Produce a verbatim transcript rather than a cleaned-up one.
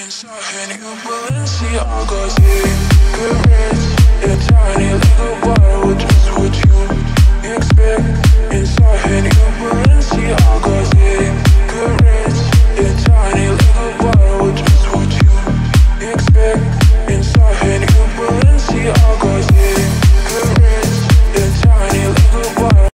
Inside, and you Balenciaga, yeah, good rich, yeah, tiny.